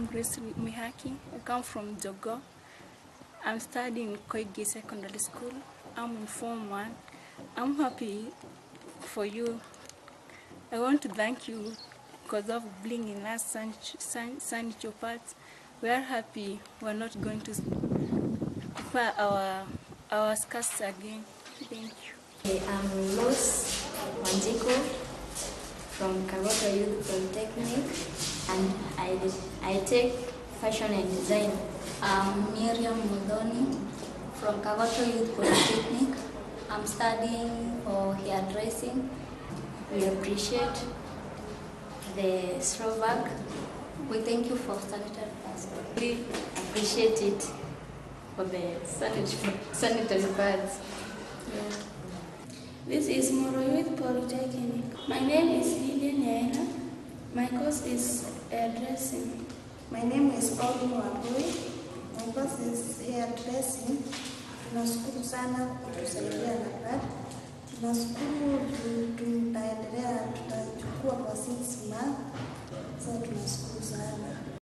Grace Mihaki. I come from Jogo. I'm studying Koigi Secondary School. I'm in Form 1. I'm happy for you. I want to thank you because of bringing us sanitary pads. We are happy we're not going to fire our skirts again. Thank you. I'm Rose Wanjiko from Kagoto Youth Polytechnic, and I take fashion and design. I'm Miriam Mudoni from Kagoto Youth Polytechnic. I'm studying for hairdressing. We appreciate the Slovak. We thank you for sanitary pads. We appreciate it for the sanitary pads. Yeah. This is Moro Youth Polytechnic. My name is Lilian Yaina. My course is hairdressing. My name is Paul Mwabui. My course is hairdressing. Tunashukuru sana kutusaidia na pad. Tunashukuru tutaendelea